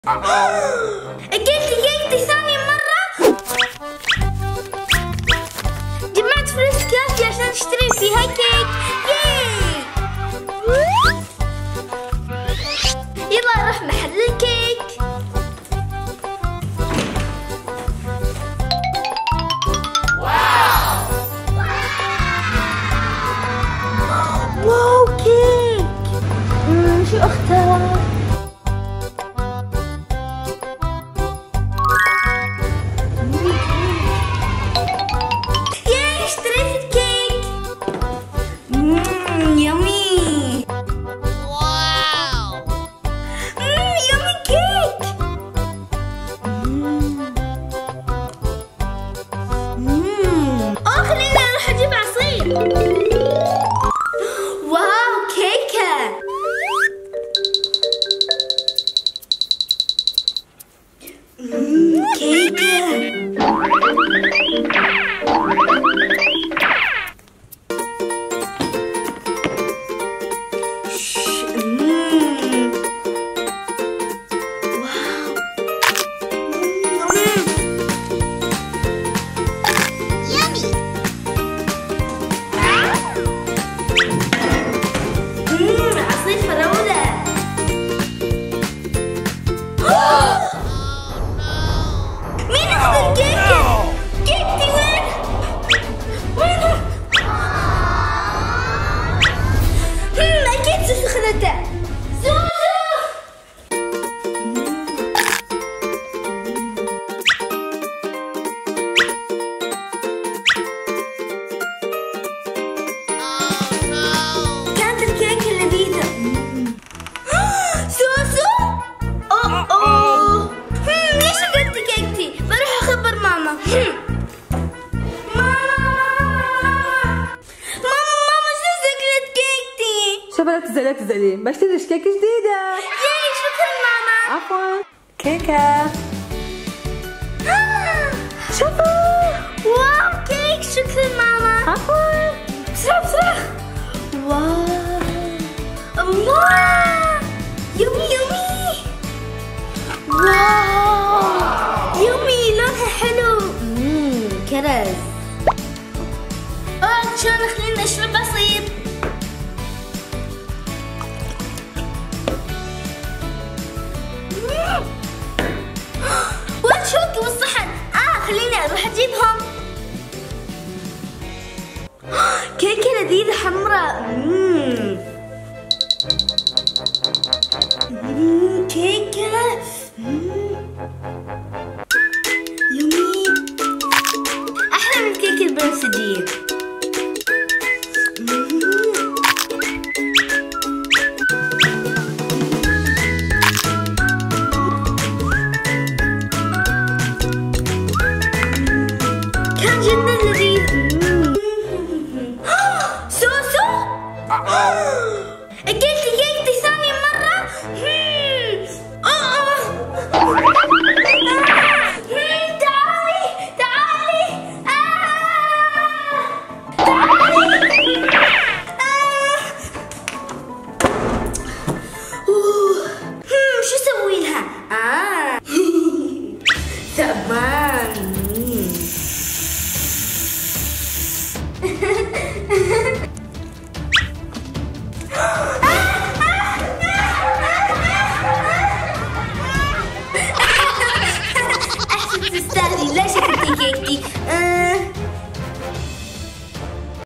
اكلتي ثاني مرة. جمعت فلوس كافية عشان اشتري فيها كيك. ياي يلا نروح محل الكيك. واو كيك. شو اختار؟ يمي. واو. يمي كيك. خليني اروح اجيب عصير. واو كيكة. كيكة. كانت الكيكة لذيذة. سوسو. ليش أكلت كيكتي؟ بروح أخبر ماما. ماما شو أكلت كيكتي؟ شو بدك تزعلي؟ بشتري لك كيكة جديدة. ياي شكرا ماما. عفوا. كيكة. شوفوا. واو كيك. شكرا ماما. عفوا. بسرعة. واو. الله. يمي. واو. يمي لونها حلو. كرز. شلون خلينا نشرب عصير. والشوكة والصحن. خليني اروح اجيبهم. كيكة لذيذة حمراء. كيكة. يمي. أحلى من الكيكة البنفسجية. كان جدا لذيذ. سوسو. أكلتي كيكتي ثاني مرة. شو اسوي لها؟ ثعبان. احسن تستاهلي. ليش اكلتي كيكتي؟